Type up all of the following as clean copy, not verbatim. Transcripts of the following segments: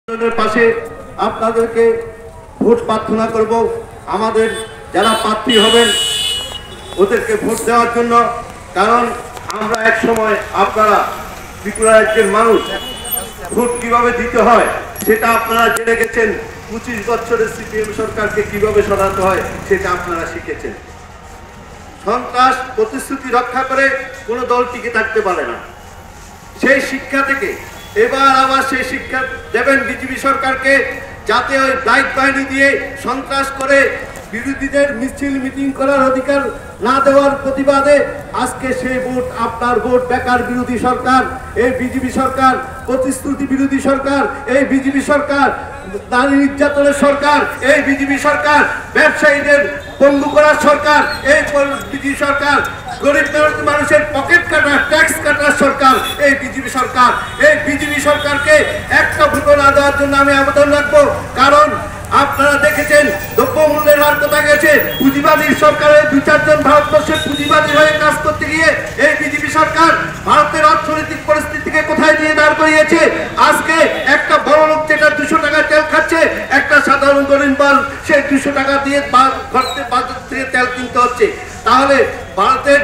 পাশে আপনাদেরকে ভোট প্রার্থনা করব। আমাদের যারা প্রার্থী হবেন ওদেরকে ভোট দেওয়ার জন্য, কারণ আমরা এক সময় আপনারা ত্রিপুরা রাজ্যের মানুষ ভোট কিভাবে দিতে হয় সেটা আপনারা জেনে গেছেন। 25 বছরের সিপিএম সরকারকে কিভাবে সরাতে হয় সেটা আপনারা শিখেছেন। সন্ত্রাস প্রতিশ্রুতি রক্ষা করে কোনো দল টিকে থাকতে পারে না। সেই শিক্ষা থেকে এবার আবার সেই শিক্ষা দেবেন বিজেপি সরকারকে, যাতে ওই ব্লাইট বাহিনী দিয়ে সন্ত্রাস করে বিরোধীদের মিছিল মিটিং করার অধিকার না দেওয়ার প্রতিবাদে আজকে সেই ভোট আপনার ভোট। বেকার বিরোধী সরকার এই বিজেপি সরকার, প্রতিশ্রুতি বিরোধী সরকার এই বিজেপি সরকার, নারী নির্যাতনের সরকার এই বিজেপি সরকার, ব্যবসায়ীদের পঙ্গু করার সরকার এই বিজেপি সরকার, গরিব মানুষের পকেট কাটা ট্যাক্স কাটার সরকার এই বিজেপি সরকার। এই বিজেপি সরকারকে একটা ভোট না দেওয়ার জন্য আমি আবেদন রাখবো। কারণ আপনারা দেখেছেন দ্রব্যমূল্যের হার কোথায় গেছে। পুঁজিবাদী সরকারের 2-4 জন ভারতবর্ষের পুঁজিবাদী হয়ে কাজ করতে গিয়ে এই বিজেপি সরকার ভারতের অর্থনৈতিক পরিস্থিতিকে কোথায় নিয়ে দাঁড় করিয়েছে। আজকে একটা বড় লোক যেটা 200 টাকা তেল খাচ্ছে, একটা সাধারণ গরিব মানুষ সে 200 টাকা দিয়ে বাজার থেকে তেল কিনতে হচ্ছে। তাহলে ভারতের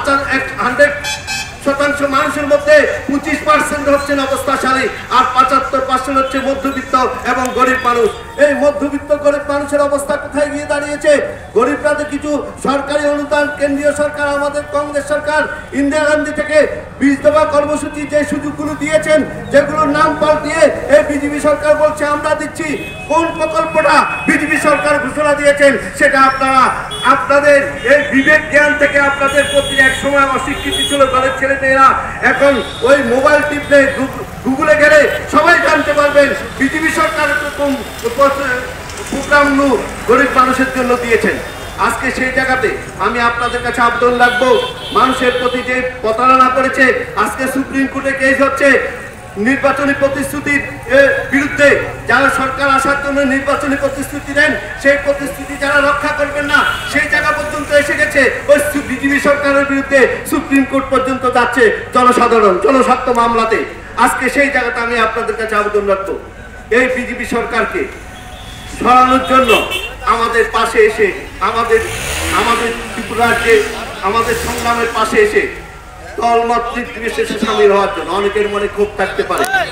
100% মানুষের মধ্যে 25% হচ্ছেন অবস্থাশালী, আর 75% হচ্ছে মধ্যবিত্ত এবং গরিব মানুষ। এই মধ্যবিত্ত গরিব মানুষের অবস্থা কোথায় গিয়ে দাঁড়িয়েছে। গরিবরা তো কিছু সরকারি অনুদান কেন্দ্রীয় সরকার, আমাদের কংগ্রেস সরকার ইন্দিরা গান্ধী থেকে 20 দফা কর্মসূচি যে সুযোগগুলো দিয়েছেন, যেগুলোর নাম পাল্টিয়ে এই বিজেপি সরকার বলছে আমরা দিচ্ছি। কোন প্রকল্পটা বিজেপি সরকার ঘোষণা দিয়েছেন সেটা আপনারা আপনাদের এই বিবেক জ্ঞান থেকে আপনাদের প্রতি এক সময় অস্বীকৃতি ছিল ঘরের ছেলেমেয়েরা, এখন ওই মোবাইল টিপলে গুগলে গেলে সবাই জানতে পারবেন বিজেপি সরকার কোন প্রোগ্রামগুলো গরিব মানুষের জন্য দিয়েছেন। আজকে সেই জায়গাতে আমি আপনাদের কাছে আবেদন রাখবো, মানুষের প্রতি যে প্রতারণা করেছে, আজকে সুপ্রিম কোর্টে কেস হচ্ছে নির্বাচনী প্রতিশ্রুতির বিরুদ্ধে। যারা সরকার আসার জন্য নির্বাচনী প্রতিশ্রুতি দেন, সেই প্রতিশ্রুতি যারা রক্ষা করবেন না, সেই জায়গা পর্যন্ত এসে গেছে। ওই বিজেপি সরকারের বিরুদ্ধে সুপ্রিম কোর্ট পর্যন্ত যাচ্ছে জনস্বার্থ মামলাতে। আজকে সেই জায়গাটা আমি আপনাদের কাছে আবেদন রাখবো, এই বিজেপি সরকারকে সরানোর জন্য আমাদের পাশে এসে, আমাদের ত্রিপুরা রাজ্যে আমাদের সংগ্রামের পাশে এসে দলমত নির্বিশেষে সামিল হওয়ার জন্য। অনেকের মনে ক্ষোভ থাকতে পারে,